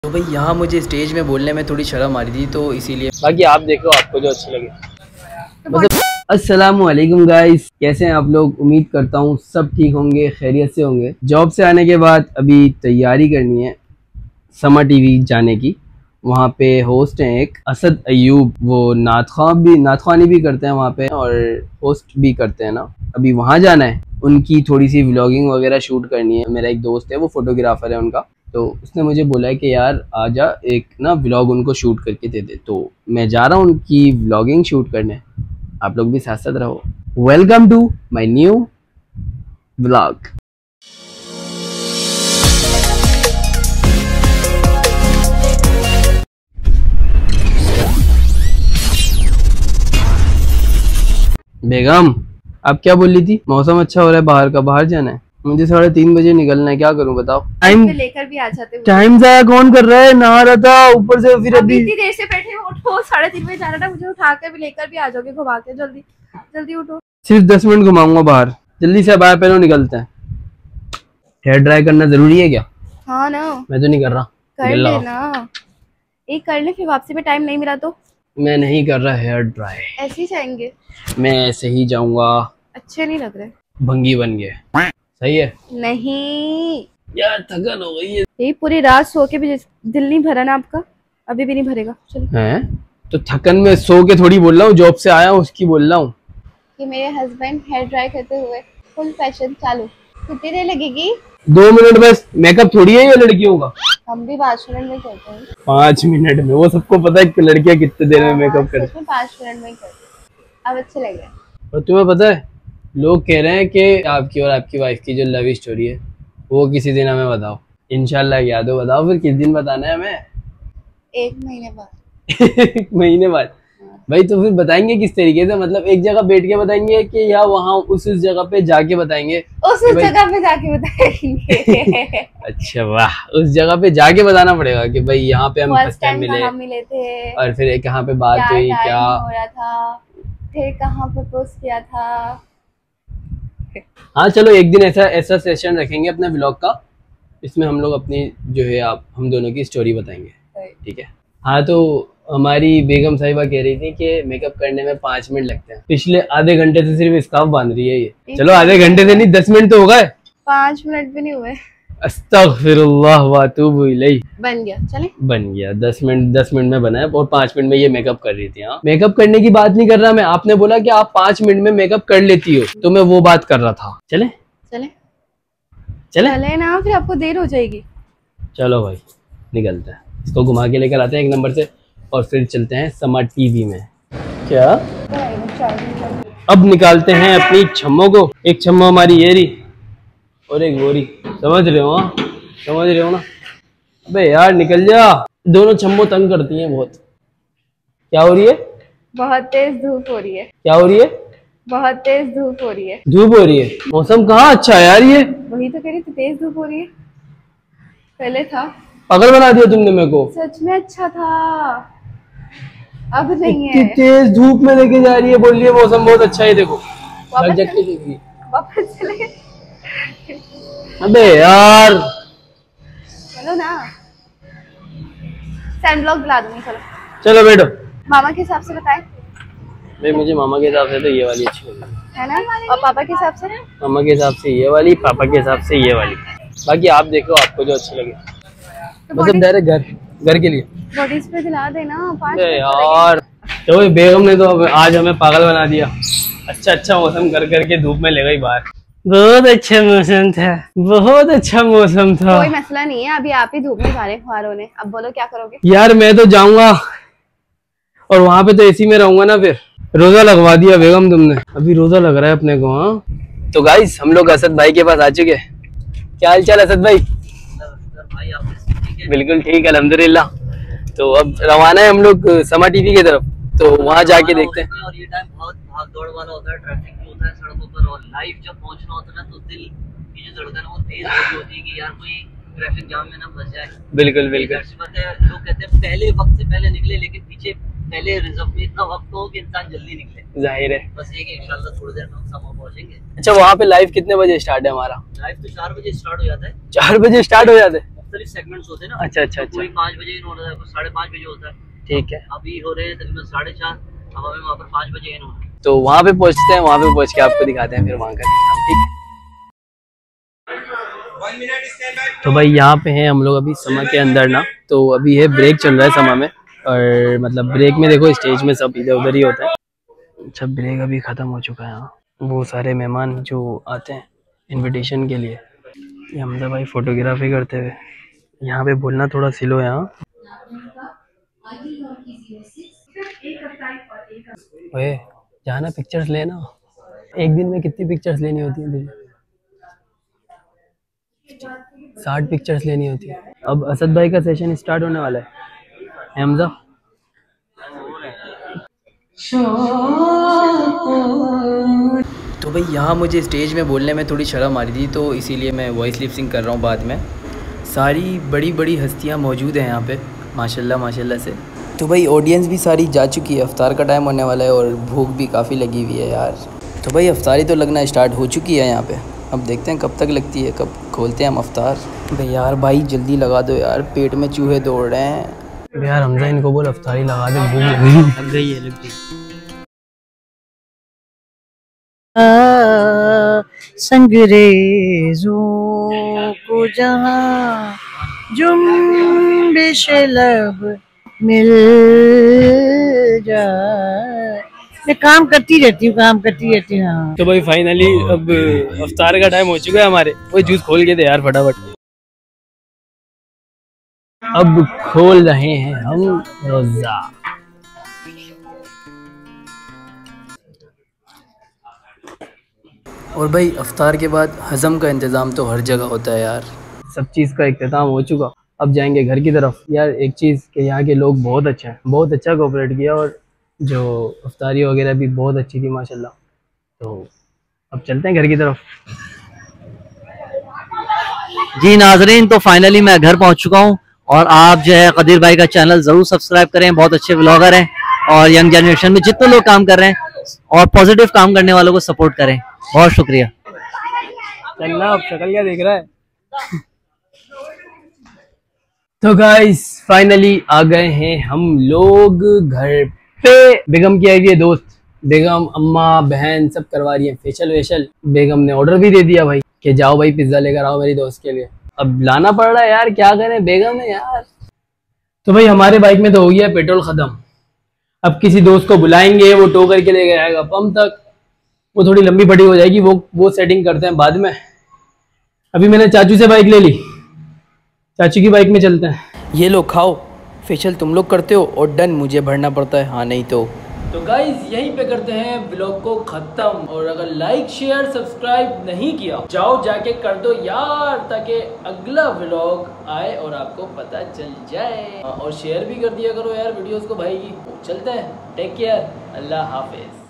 तो भाई यहाँ मुझे स्टेज में बोलने में थोड़ी शर्म आ रही थी, तो इसीलिए बाकी आप देखो आपको जो अच्छा लगे। मतलब अस्सलामुअलैकुम गाइस, कैसे हैं आप लोग? उम्मीद करता हूँ सब ठीक होंगे, खैरियत से होंगे। जॉब से आने के बाद अभी तैयारी करनी है समर टीवी जाने की। वहाँ पे होस्ट हैं एक असद अयूब, वो नातख्वानी भी करते हैं वहाँ पे और होस्ट भी करते हैं ना। अभी वहाँ जाना है, उनकी थोड़ी सी व्लॉगिंग वगैरह शूट करनी है। मेरा एक दोस्त है, वो फोटोग्राफर है उनका, तो उसने मुझे बोला है कि यार आजा एक ना व्लॉग उनको शूट करके दे दे। तो मैं जा रहा हूँ उनकी व्लॉगिंग शूट करने, आप लोग भी साथ साथ रहो। Welcome to my new vlog. बेगम आप क्या बोल रही थी? मौसम अच्छा हो रहा है बाहर का, बाहर जाना है। मुझे 3:30 बजे निकलना है, क्या करूं बताओ? टाइम लेकर भी आ जाते हो। टाइम जाया कौन कर रहा है? नहा रहा था ऊपर से, फिर अभी इतनी देर से बैठे हो, उठो। 3:30 बजे जाना था, मुझे उठा कर भी लेकर भी आ जाओगे घुमा के। जल्दी जल्दी उठो। सिर्फ 10 मिनट घुमाऊंगा बाहर, जल्दी से बाहर पहले निकलते हैं। हेयर ड्राई करना जरूरी है क्या? हाँ ना, मैं तो नहीं कर रहा। कर लेना, एक कर ले, फिर वापसी में टाइम नहीं मिला तो। मैं नहीं कर रहा हेयर ड्राई, ऐसे ही जाएंगे। मैं ऐसे ही जाऊंगा। अच्छे नहीं लग रहे, भंगी बन गए। सही है? नहीं यार थकन हो गई है। यही पूरी रात सो के भी दिल नहीं भरा ना आपका? अभी भी नहीं भरेगा? चलो। हैं तो थकन में सो के थोड़ी बोल रहा हूँ, जॉब से आया हूँ उसकी बोल रहा हूँ कि मेरे हस्बैंड हेयर ड्राई करते हुए फुल फैशन चालू। कितनी देर लगेगी? 2 मिनट बस। मेकअप थोड़ी है ये लड़कियों का। हम भी 5 मिनट में करते हैं। 5 मिनट में? वो सबको पता है कि लड़कियां कितने देर में मेकअप करती। 5 मिनट में करते हैं। अब अच्छे लग रहे हैं। और तुम्हें पता है लोग कह रहे हैं कि आपकी और आपकी वाइफ की जो लव स्टोरी है वो किसी दिन हमें बताओ। इंशाल्लाह याद हो बताओ। फिर किस दिन बताना है हमें? 1 महीने बाद। 1 महीने बाद? भाई तो फिर बताएंगे किस तरीके से? मतलब एक जगह बैठ के बताएंगे कि या वहाँ उस जगह पे जाके बताएंगे? उस जगह पे जाके बताएंगे। अच्छा वाह, उस जगह पे जाके बताना पड़ेगा कि भाई यहाँ पे हम फर्स्ट टाइम मिले थे और फिर कहाँ पे बात हुई, क्या हो रहा था, फिर कहाँ प्रपोज किया था। हाँ चलो एक दिन ऐसा सेशन रखेंगे अपने व्लॉग का, इसमें हम लोग अपनी जो है हम दोनों की स्टोरी बताएंगे, ठीक है? हाँ तो हमारी बेगम साहिबा कह रही थी कि मेकअप करने में 5 मिनट लगते हैं। पिछले आधे घंटे से सिर्फ स्कार्फ बांध रही है ये। चलो आधे घंटे से नहीं, 10 मिनट तो हो गए। 5 मिनट भी नहीं हुए। अस्तगफिरुल्लाह व अतूबु इलैह। बन गया, चले? बन गया। 10 मिनट में बना है और 5 मिनट में ये मेकअप कर रही थी। हाँ मेकअप करने की बात नहीं कर रहा मैं, आपने बोला कि आप 5 मिनट में मेकअप कर लेती हो, तो मैं वो बात कर रहा था। चले चले चले चले ना, फिर आपको देर हो जाएगी। चलो भाई निकलते हैं, इसको घुमा के लेकर आते हैं 1 नंबर से और फिर चलते हैं समर टीवी में। क्या अब निकालते हैं अपनी छम्मों को। एक छम्मो हमारी ये रही और एक वो रही, समझ रहे हो? समझ रहे हो ना? अबे यार निकल जा, दोनों छम्मो तंग करती हैं बहुत। क्या हो रही है? बहुत तेज धूप हो रही है। क्या हो रही है? बहुत तेज धूप हो रही है। धूप हो रही है? मौसम कहाँ अच्छा है यार ये। वही तो कह रही थी, तेज धूप हो रही है। पहले था पागल बना दिया तुमने मेरे को। सच में अच्छा था, अब नहीं है। तेज धूप में लेके जा रही है, बोल रही है मौसम बहुत अच्छा है। देखो वापस चले। अबे यार चलो ना, सैंड ब्लॉक दिला दूंगी। चलो चलो बैठो। मामा के हिसाब से बताएं। भाई मुझे मामा के हिसाब से तो ये वाली अच्छी लगी है ना, और पापा के हिसाब से? मामा के हिसाब से ये वाली, पापा के हिसाब से ये वाली। बाकी आप देखो आपको जो अच्छी लगे। तो मतलब डायरेक्ट घर के लिए बॉडीज पे दिला देना। 5 यार तो बेगम ने तो आज हमें पागल बना दिया। अच्छा मौसम कर करके धूप में ले गई बाहर। बहुत अच्छा मौसम था, बहुत अच्छा मौसम था। कोई मसला नहीं है, अभी आप ही धूप में जा रहे ख्वारों ने। अब बोलो क्या करोगे? यार मैं तो जाऊंगा और वहां पे तो एसी में रहूंगा ना। फिर रोजा लगवा दिया बेगम तुमने। अभी रोजा लग रहा है अपने को। हाँ तो गाइस हम लोग असद भाई के पास आ चुके हैं। क्या हाल चाल असद भाई? बिल्कुल ठीक अल्हम्दुलिल्लाह। तो अब रवाना है हम लोग समर टीवी की तरफ, तो वहाँ जाके देखते हैं। और ये टाइम बहुत भाग दौड़ वाला होता है, ट्रैफिक भी होता है सड़कों पर, और लाइव जब पहुंचना होता है ना तो दिल की जो धड़कन है वो तेज होती है कि यार कोई ट्रैफिक जाम में ना फंस जाए। बिल्कुल बिल्कुल। लोग कहते हैं पहले वक्त से पहले निकले, लेकिन पीछे पहले रिजर्व में इतना वक्त हो कि इंसान जल्दी निकले। जाहिर है, बस ये कि इंशाल्लाह थोड़ी देर में हम समर पहुंचेंगे। अच्छा वहाँ पे लाइव कितने बजे स्टार्ट है हमारा? लाइव तो 4 बजे स्टार्ट हो जाता है। 4 बजे स्टार्ट हो जाते हैं? मुख्तलिफ सेगमेंट्स होते हैं ना। अच्छा अच्छा अच्छा, कोई 5 बजे इन होता है, कोई 5:30 बजे होता है। ठीक है। अभी हो रहे हैं तकरीबन 4:30, अब हमें वहाँ पर 5 बजे इन होना है। तो वहाँ पे पहुँचते हैं, वहाँ पे पहुँच के आपको दिखाते हैं फिर वहाँ का सिस्टम, ठीक है। तो भाई यहाँ पे हैं हम लोग अभी समा के अंदर ना, तो अभी है ब्रेक चल रहा है समा में, और मतलब ब्रेक में देखो स्टेज में सब इधर उधर ही होता है। अच्छा, ब्रेक अभी ख़त्म हो चुका है। यहाँ वो सारे मेहमान जो आते हैं इनविटेशन के लिए, ये हमजा भाई फोटोग्राफी करते हुए। यहाँ पे बोलना थोड़ा स्लो है। यहाँ ओए जाना पिक्चर्स लेना, एक दिन में कितनी पिक्चर्स लेनी होती है तुझे? 60 पिक्चर्स लेनी होती है। अब असद भाई का सेशन स्टार्ट होने वाला है हमजा। तो भाई यहाँ मुझे स्टेज में बोलने में थोड़ी शर्म आ रही थी, तो इसीलिए मैं वॉइस लिप सिंक कर रहा हूँ बाद में। सारी बड़ी बड़ी हस्तियाँ मौजूद हैं यहाँ पे माशाल्लाह माशाल्लाह से। तो भाई ऑडियंस भी सारी जा चुकी है, अफ्तार का टाइम होने वाला है और भूख भी काफ़ी लगी हुई है यार। तो भाई अफ्तारी तो लगना स्टार्ट हो चुकी है यहाँ पे, अब देखते हैं कब तक लगती है, कब खोलते हैं हम अफ्तार। भाई यार भाई जल्दी लगा दो यार, पेट में चूहे दौड़ रहे हैं यार। हमजा इनको बोल अफ्तारी लगा दे, भूख लग गई है, लग गई। संगरेज़ों को जहाँ जुम्बिश लब मिल जाए। मैं काम करती रहती हूँ हाँ। तो भाई फाइनली अब अफ्तार का टाइम हो चुका है हमारे। वो जूस खोल के दे यार फटाफट। अब खोल रहे हैं हम रोजा। और भाई अफ्तार के बाद हज़म का इंतज़ाम तो हर जगह होता है यार। सब चीज़ का इख्तिताम हो चुका, अब जाएंगे घर की तरफ। यार एक चीज़ कि यहाँ के लोग बहुत अच्छे हैं, बहुत अच्छा कोऑपरेट किया, और जो अफ्तारी वगैरह भी बहुत अच्छी थी माशाल्लाह। तो अब चलते हैं घर की तरफ। जी नाजरीन, तो फाइनली मैं घर पहुंच चुका हूं, और आप जो है कदीर भाई का चैनल जरूर सब्सक्राइब करें। बहुत अच्छे व्लॉगर हैं, और यंग जनरेशन में जितने लोग काम कर रहे हैं और पॉजिटिव काम करने वालों को सपोर्ट करें। बहुत शुक्रिया। चलना, अब शक्ल क्या देख रहा है। तो गाइस फाइनली आ गए हैं हम लोग घर पे। बेगम की आई हुई है दोस्त, बेगम अम्मा बहन सब करवा रही है फेशियल वेशियल। बेगम ने ऑर्डर भी दे दिया भाई कि जाओ भाई पिज्जा लेकर आओ मेरी दोस्त के लिए। अब लाना पड़ रहा है यार, क्या करें बेगम है यार। तो भाई हमारे बाइक में तो हो गया पेट्रोल खत्म। अब किसी दोस्त को बुलाएंगे, वो टो करके लेके आएगा पंप तक। वो थोड़ी लंबी बड़ी हो जाएगी, वो सेटिंग करते हैं बाद में। अभी मैंने चाचू से बाइक ले ली, चाचू की बाइक में चलते हैं। ये लो खाओ, फेशियल तुम लोग करते हो और डन मुझे भरना पड़ता है, हाँ नहीं तो। तो गाइज यहीं पे करते हैं व्लॉग को खत्म। और अगर लाइक शेयर सब्सक्राइब नहीं किया, जाओ जाके कर दो यार, ताकि अगला व्लॉग आए और आपको पता चल जाए। और शेयर भी कर दिया करो यार वीडियोस को भाई की। चलते हैं, टेक केयर, अल्लाह हाफिज।